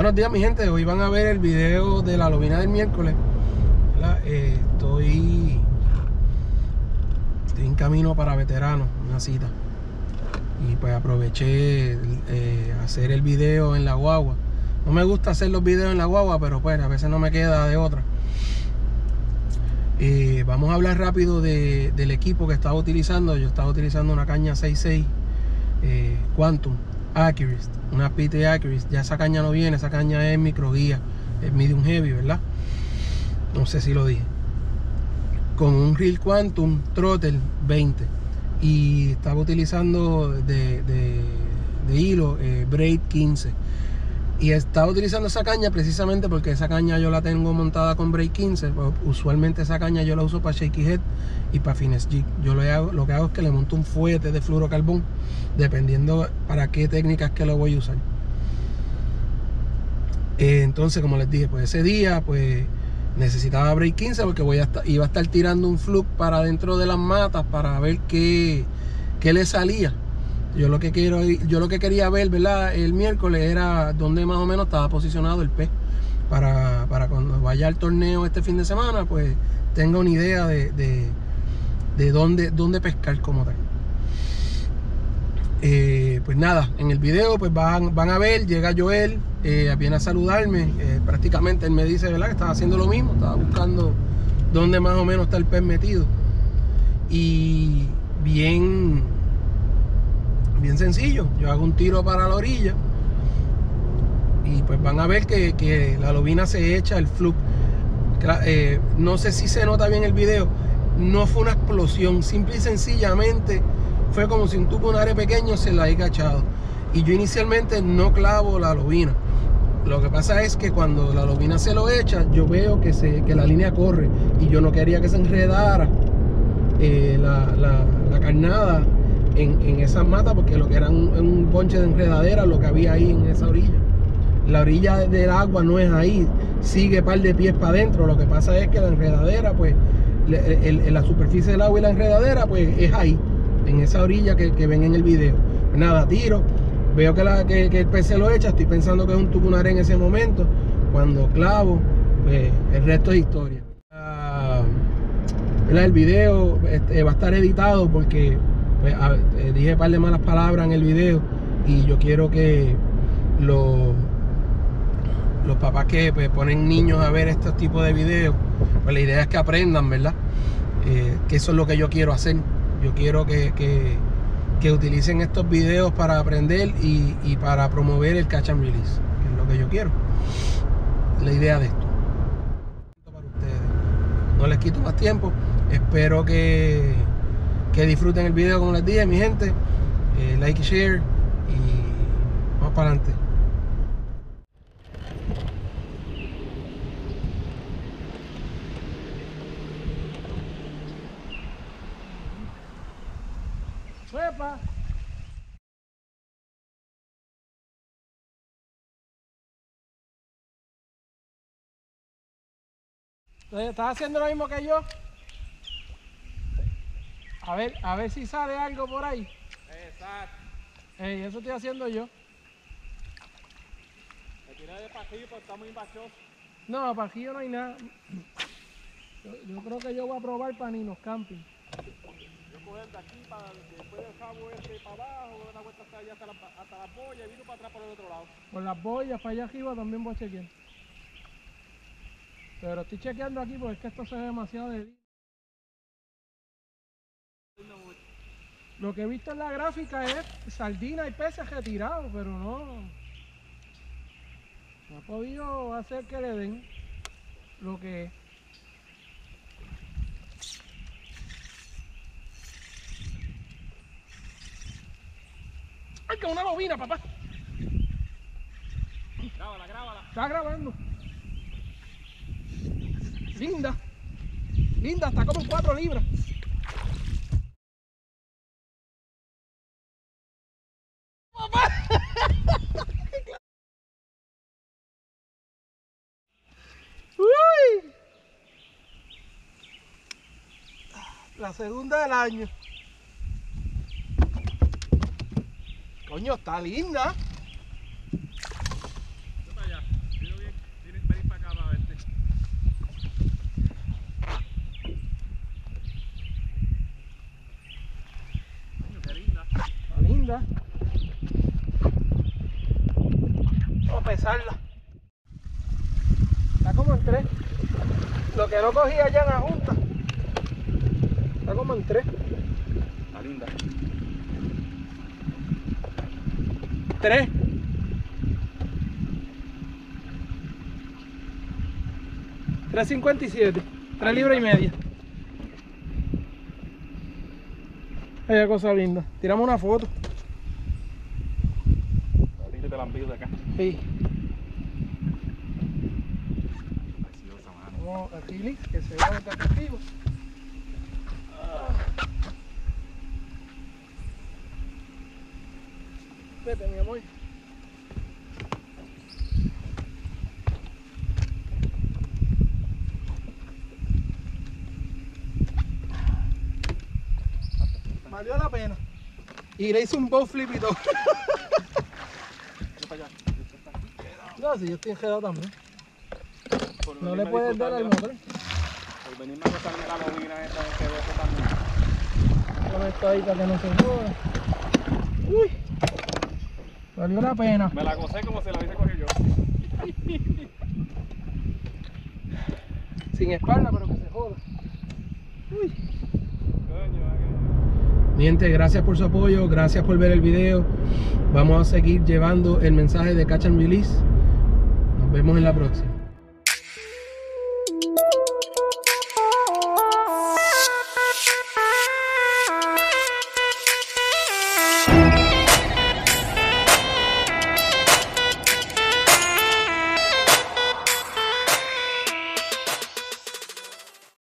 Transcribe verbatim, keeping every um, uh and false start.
Buenos días, mi gente. Hoy van a ver el video de la lobina del miércoles. Eh, estoy, estoy en camino para veteranos, una cita. Y pues aproveché eh, hacer el video en la guagua. No me gusta hacer los videos en la guagua, pero pues a veces no me queda de otra. Eh, vamos a hablar rápido de, del equipo que estaba utilizando. Yo estaba utilizando una caña seis seis eh, Quantum Accurist, una P T Accurist. Ya esa caña no viene, esa caña es micro guía, es medium heavy, ¿verdad? No sé si lo dije. Con un reel Quantum Throttle veinte. Y estaba utilizando de, de, de hilo eh, Braid quince. Y estaba utilizando esa caña precisamente porque esa caña yo la tengo montada con Braid quince. Usualmente esa caña yo la uso para shaky head y para finesse jig. Yo lo, hago, lo que hago es que le monto un fuete de fluorocarbón, dependiendo para qué técnicas que lo voy a usar. Eh, entonces, como les dije, pues ese día pues necesitaba Braid quince porque voy a estar, iba a estar tirando un fluke para dentro de las matas para ver qué, qué le salía. Yo lo que quiero, yo lo que quería ver, ¿verdad? El miércoles era donde más o menos estaba posicionado el pez. Para, para cuando vaya al torneo este fin de semana, pues tenga una idea de, de, de dónde, dónde pescar como tal. Eh, pues nada, en el video pues van, van a ver, llega Joel, eh, viene a saludarme. Eh, prácticamente él me dice, ¿verdad?, que estaba haciendo lo mismo, estaba buscando dónde más o menos está el pez metido. Y bien... bien sencillo, yo hago un tiro para la orilla y pues van a ver que, que la lobina se echa el fluke. Eh, no sé si se nota bien el video, no fue una explosión, simple y sencillamente fue como si un tucunare pequeño se la haya echado. Y yo inicialmente no clavo la lobina. Lo que pasa es que cuando la lobina se lo echa, yo veo que, se, que la línea corre y yo no quería que se enredara eh, la, la, la carnada En, en esas matas, porque lo que era un, un bonche de enredadera lo que había ahí en esa orilla. La orilla del agua no es ahí, sigue par de pies para adentro. Lo que pasa es que la enredadera, pues el, el, la superficie del agua y la enredadera, pues es ahí, en esa orilla que, que ven en el video. Pues nada, tiro, veo que, la, que, que el pez se lo echa, estoy pensando que es un tucunaré en ese momento. Cuando clavo, pues el resto es historia. Uh, el video este, va a estar editado porque pues, a, eh, dije un par de malas palabras en el video y yo quiero que los, los papás que pues, ponen niños a ver estos tipos de videos, pues la idea es que aprendan, ¿verdad? Eh, que eso es lo que yo quiero hacer. Yo quiero que, que, que utilicen estos videos para aprender y, y para promover el catch and release, que es lo que yo quiero. La idea de esto. Para ustedes. No les quito más tiempo. Espero que que disfruten el video, como les dije, mi gente. eh, like y share y vamos para adelante. ¡Suepa! ¿Estás haciendo lo mismo que yo? A ver, a ver si sale algo por ahí. Exacto. Ey, eso estoy haciendo yo. Me tiré de pajillo, pero está muy bachoso. No, pajillo no hay nada. Yo, yo creo que yo voy a probar para Ninos Camping. Yo coger de aquí para después del cabo este para abajo, dar una vuelta hasta allá hasta, la, hasta las boyas y vino para atrás por el otro lado. Por las boyas, para allá arriba también voy a chequear. Pero estoy chequeando aquí porque es que esto se ve demasiado de día. Lo que he visto en la gráfica es sardina y peces retirados, pero no, no ha podido hacer que le den lo que es. ¡Ay, que una lobina, papá! Grábala, grábala. Está grabando. Linda. Linda, está como en cuatro libras. ¡Papá! ¡Uy! La segunda del año. Coño, está linda. ¿Qué está allá? linda. Vamos a pesarla. Está como en tres. Lo que no cogí allá en la junta. Está como en tres. Está linda. Tres. tres cincuenta y siete. Tres libras y media. Hay cosa linda. Tiramos una foto. Ahorita te la envío de acá. Sí. Preciosa, mano. Vamos a Chile, que se vea el atractivo. Vete, mi amor. Valió la pena. Y le hice un bow flip y todo. No, si yo estoy enredado también. Por No venirme le a puedes dar disfrutar al de la- motor. Por venirme a gozarme la bobina esta que dejo también. Con esto ahí para que no se joda. Uy. Valió la pena. Me la gocé como se la hubiese cogido yo. Sin espalda, pero que se joda. Uy. Coño, vale. Mi gente, gracias por su apoyo, gracias por ver el video. Vamos a seguir llevando el mensaje de Catch and Release. Nos vemos en la próxima.